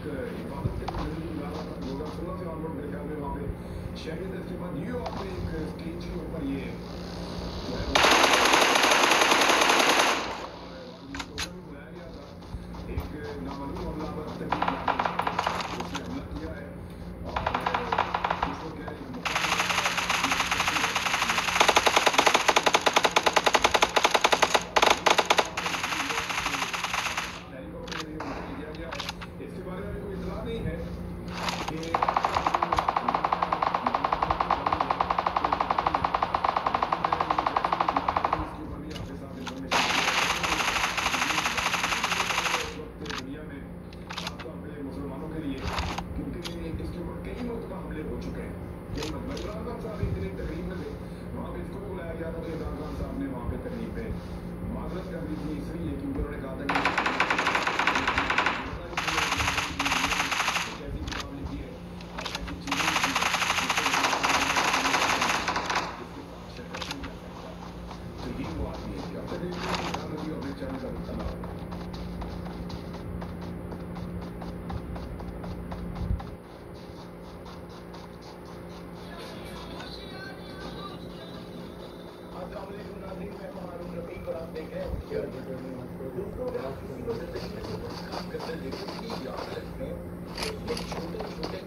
एक इबादत के ज़िंदगी गुजार रहा था 2016 से ऑनवर्ड मेरे ख्याल में वहाँ पे शहरी दस के बाद न्यूयॉर्क में एक स्टेज के ऊपर ये जो है बुलाया गया था। एक नामालूम हमलावर उसने हमला किया है और उसको क्या है इसके बारे में कोई इतला नहीं है कि दुनिया में खासतौर पे मुसलमानों के लिए क्योंकि इसके ऊपर कई मरतबा हमले हो चुके हैं। कई मरतबा इमरान खान साहब एक दिन एक तकरीब में थे, वहाँ पे इसको भी बुलाया गया था तो इमरान खान साहब ने वहाँ पे तकरीब पे माजरत कर दी थी इसलिए क्योंकि उन्होंने कहा था कि छोटे छोटे